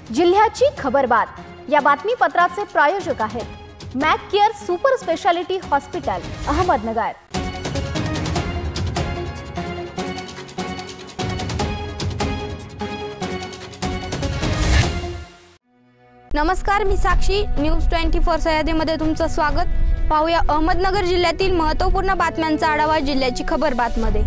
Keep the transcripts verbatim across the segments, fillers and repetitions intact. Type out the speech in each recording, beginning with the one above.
जिल्ह्याची खबरबात या बातमीपत्राचे प्रायोजक आहेत Mac care super speciality hospital Ahmednagar. नमस्कार, मी साक्षी। न्यूज ट्वेंटी फोर सह्याद्रीमध्ये तुमचं स्वागत। पाहूया अहमदनगर जिल्ह्यातील महत्त्वपूर्ण बातम्यांचा आढावा जिल्ह्याची खबरबातमध्ये।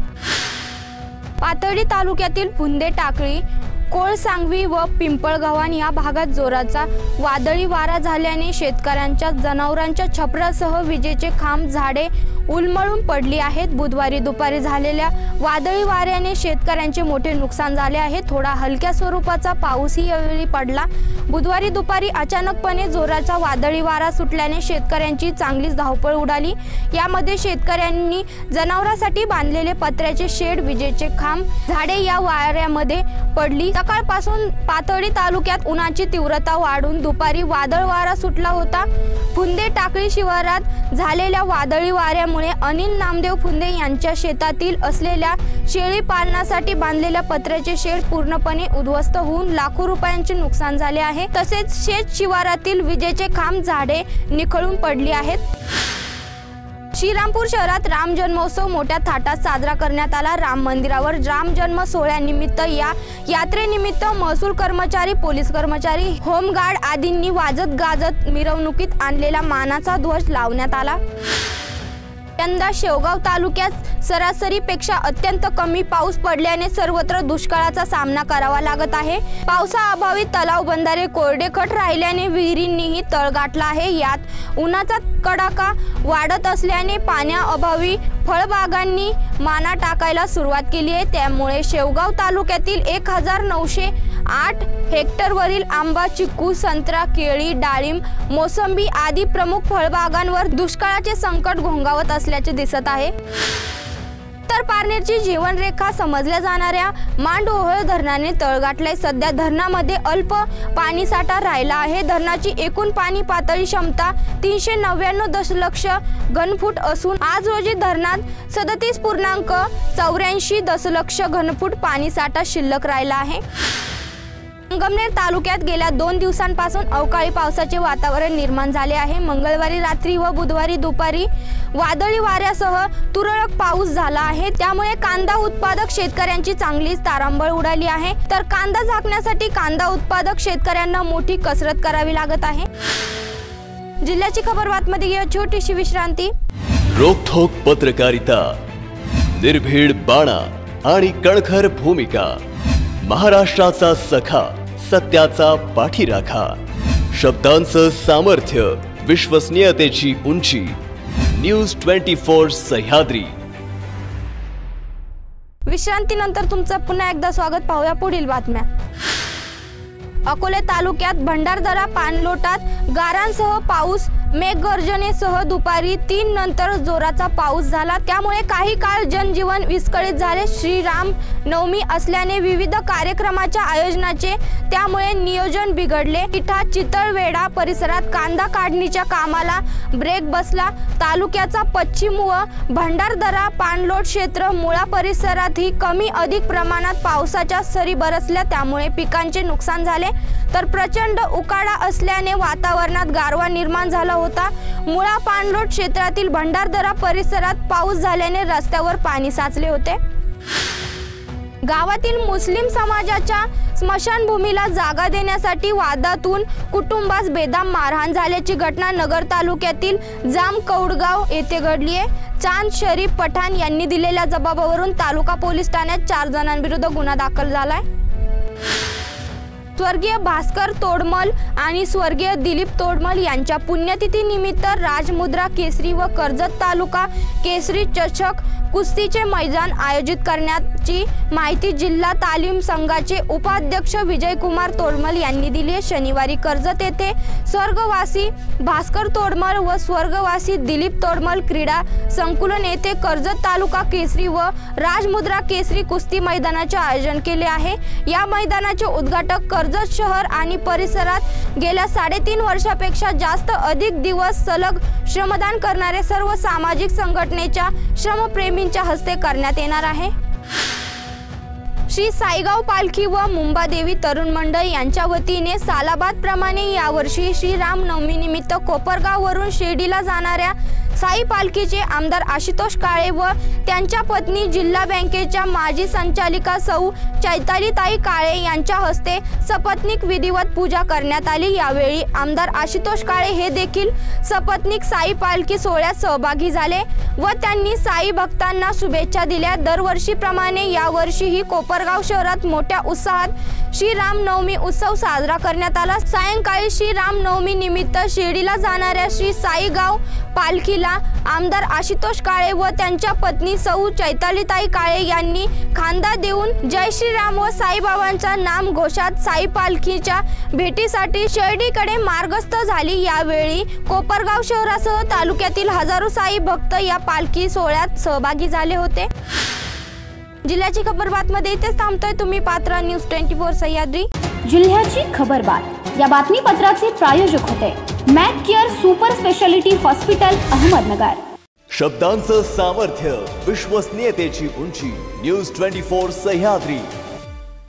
पाथर्डी तालुक्यातील फुंदे टाकळी, कोळसांगवी व पिंपळगव्हाण या भागात जोराचा वादळी वारा झाल्याने शेतकऱ्यांच्या जनावरांच्या छपरासह विजेचे खांब, झाडे उलमळून पडली आहेत। बुधवारी दुपारी झालेल्या वादळी वाऱ्याने शेतकऱ्यांचे मोठे नुकसान झाले आहे। थोडा हलक्या स्वरूपाचा पाऊसही यावेळी पडला। बुधवारी दुपारी अचानकपणे जोराचा वादळी वारा सुटल्याने शेतकऱ्यांची चांगलीच धावपळ उडाली। यामध्ये शेतकऱ्यांनी जनावरांसाठी बांधलेले पत्र्याचे शेड, विजेचे खांब, झाडे या वाऱ्यामध्ये पडली। सकाळपासून पाथर्डी तालुक्यात उन्हाची तीव्रता वाढून दुपारी वादळ वारा सुटला होता। फुंदे टाकळी शिवारात झालेल्या वादळी वाऱ्यामुळे अनिल नामदेव फुंदे यांच्या शेतातील असलेल्या शेळी पालनासाठी बांधलेल्या पत्र्याचे शेड पूर्णपणे उद्ध्वस्त होऊन लाखो रुपयांचे नुकसान झाले आहे। तसेच शेत शिवारातील विजेचे खांब, झाडे निखळून पडली आहेत। श्रीरामपूर शहरात राम जन्मोत्सव मोठ्या थाटात साजरा करण्यात आला। राम मंदिरावर राम जन्म सोहळ्यानिमित्त या यात्रेनिमित्त महसूल कर्मचारी, पोलीस कर्मचारी, होमगार्ड आदींनी वाजत गाजत मिरवणुकीत आणलेला मानाचा ध्वज लावण्यात आला। यंदा शेवगाव तालुक्यात सरासरीपेक्षा अत्यंत कमी पाऊस पडल्याने सर्वत्र दुष्काळाचा सामना करावा लागत आहे। पावसाअभावी तलाव, बंधारे कोरडेखट राहिल्याने विहिरींनीही तळ गाठला आहे। यात उन्हाचा कडाका वाढत असल्याने पाण्याअभावी फळबागांनी माना टाकायला सुरुवात केली आहे। त्यामुळे शेवगाव तालुक्यातील एक हजार नऊशे आठ हेक्टरवरील आंबा, चिक्कू, संत्रा, केळी, डाळिंब, मोसंबी आदी प्रमुख फळबागांवर दुष्काळाचे संकट घोंगावत असल्याचे दिसत आहे। तर पारनेरची जीवनरेखा समजल्या जाणाऱ्या मांडओहळ धरणाने तळ गाठलाय। सध्या धरणामध्ये अल्प पाणीसाठा राहिला आहे। धरणाची एकूण पाणी पातळी क्षमता तीनशे नव्याण्णव दशलक्ष घनफूट असून आज रोजी धरणात सदतीस पूर्णांक चौऱ्याऐंशी दशलक्ष घनफूट पाणीसाठा शिल्लक राहिला आहे। संगमनेर तालुक्यात गेल्या दोन दिवसांपासून अवकाळी पावसाचे वातावरण निर्माण झाले आहे। मंगळवारी रात्री व बुधवारी दुपारी वादळी वाऱ्यासह तुरळक पाऊस झाला आहे। त्यामुळे कांदा उत्पादक शेतकऱ्यांची चांगलीच तारांबळ उडाली आहे। तर कांदा झाकण्यासाठी कांदा उत्पादक शेतकऱ्यांना मोठी कसरत करावी लागत आहे। जिल्ह्याची खबरबातमध्ये घेऊया छोटीशी विश्रांती। रोखोक पत्रकारिता, निर्भीड बाणा आणि कणखर भूमिका, महाराष्ट्राचा सखा, सत्याचा पाठीराखा, शब्दांचं सामर्थ्य, विश्वसनीयतेची उंची। News twenty four Sahyadri. विश्रांतीनंतर तुमचं पुन्हा एकदा स्वागत। पाहूया पुढील बातम्या। अकोले तालुक्यात भंडारदरा पाणलोटात गारांसह पाऊस, मेघगर्जनेसह दुपारी तीन नंतर जोराचा पाऊस झाला। त्यामुळे काही काळ जनजीवन विस्कळीत झाले। श्रीराम नवमी असल्याने विविध कार्यक्रमाच्या आयोजनाचे त्यामुळे नियोजन बिघडले। इठा, चितळवेढा परिसरात कांदा काढणीच्या कामाला ब्रेक बसला। तालुक्याचा पश्चिम व भंडारदरा पाणलोट क्षेत्र, मुळा परिसरातही कमी अधिक प्रमाणात पावसाच्या सरी बरसल्या। त्यामुळे पिकांचे नुकसान झाले। तर प्रचंड उकाडा असल्याने वातावरणात गारवा निर्माण झाला होता। मुळा पाणलोट क्षेत्रातील भंडारदरा परिसरात पाऊस झाल्याने रस्त्यावर पाणी साचले होते। गावातील मुस्लिम समाजाच्या स्मशानभूमीला जागा देण्यासाठी वादातून कुटुंबास बेदम मारहाण झाल्याची घटना नगर तालुक्यातील जामकौडगाव येथे घडली आहे। चांद शरीफ पठाण यांनी दिलेल्या जबाबावरून तालुका पोलीस ठाण्यात चार जणांविरुद्ध गुन्हा दाखल झालाय। स्वर्गीय भास्कर तोडमल आणि स्वर्गीय दिलीप तोडमल यांच्या पुण्यतिथी निमित्त राजमुद्रा केसरी व कर्जत तालुका केसरी चषक कुस्तीचे मैदान आयोजित करण्याची माहिती जिल्हा तालीम संघाचे उपाध्यक्ष विजयकुमार तोडमल यांनी दिली आहे। शनिवारी कर्जत येथे स्वर्गवासी भास्कर तोडमल व स्वर्गवासी दिलीप तोडमल क्रीडा संकुलन येथे कर्जत तालुका केसरी व राजमुद्रा केसरी कुस्ती मैदानाचे आयोजन केले आहे। या मैदानाचे उद्घाटक कर्जत शहर आणि परिसरात गेल्या साडेतीन वर्षापेक्षा जास्त अधिक दिवस सलग श्रमदान करणारे सर्व सामाजिक संघटनेच्या श्रमप्रेमींच्या हस्ते करण्यात येणार आहे। श्री साईगाव पालखी व मुंबादेवी तरुण मंडळ यांच्या वतीने सालाबाद प्रमाणे यावर्षी श्री रामनवमी निमित्त कोपरगाववरून शिर्डीला जाणाऱ्या साई पालखीचे आमदार आशुतोष काळे व त्यांच्या पत्नी जिल्हा बँकेच्या माजी संचालिका सौ चैतालीताई काळे यांच्या हस्ते सपत्नीक विधिवत पूजा करण्यात आली। यावेळी आमदार आशुतोष काळे हे देखील सपत्नीक साई पालखी सोहळ्यात सहभागी झाले व त्यांनी साई भक्तांना शुभेच्छा दिल्या। दरवर्षीप्रमाणे यावर्षीही कोपरगाव शहरात मोठ्या उत्साहात श्री रामनवमी उत्सव साजरा करण्यात आला। सायंकाळी श्री रामनवमी निमित्त शिर्डीला जाणाऱ्या श्री साईगाव पालखीला आमदार आशुतोष काळे व त्यांच्या पत्नी सौ चैतालीताई काळे यांनी खांदा देऊन जय श्रीराम व साईबाबांच्या नाम घोषात साई पालखीच्या भेटीसाठी शिर्डीकडे मार्गस्थ झाली। यावेळी कोपरगाव शहरासह तालुक्यातील हजारो साई भक्त या पालखी सोहळ्यात सहभागी झाले होते। जिल्ह्याची खबरबात मध्ये इथेच थांबतोय। तुम्ही पात्रा न्यूज ट्वेंटी फोर सह्याद्री। जिल्ह्याची खबरबात या बातमीपत्राचे प्रायोजक होते Mac care super speciality hospital Ahmednagar. शब्दांचं सामर्थ्य, विश्वसनीयतेची उंची, न्यूज ट्वेंटी फोर सह्याद्री।